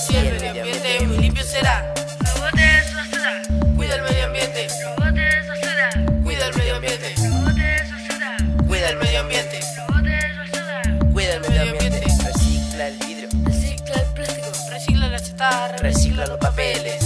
así el medio ambiente muy limpio será. No botes basura, Cuida el medio ambiente, no botes basura, cuida el medio ambiente, no botes basura, cuida el medio ambiente, no botes basura. cuida el medio ambiente. Recicla el vidrio, Recicla el plástico, recicla la chatarra, recicla los papeles.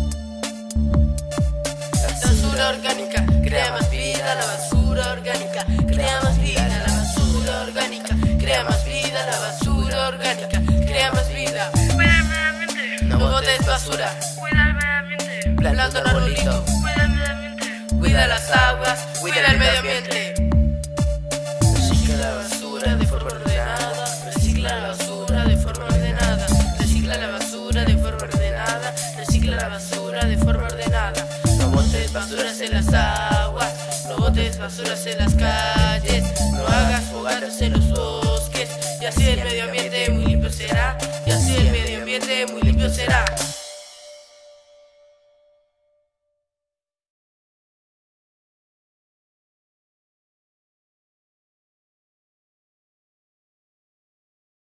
La basura orgánica crea más vida, la basura orgánica crea más vida, la basura orgánica crea más vida, la basura orgánica crea más vida. Cuida el medio ambiente, No botes basura, cuida el medio ambiente, planta un arbolito, cuida el medio ambiente. cuida las aguas, cuida el medio ambiente. Recicla la basura de forma ordenada, recicla la basura de forma ordenada, recicla la basura de forma ordenada, recicla la basura de forma ordenada. No botes basuras en las aguas, no botes basuras en las calles, no hagas fogatas en los bosques, y así el medio ambiente muy limpio será, y así el medio ambiente muy limpio será.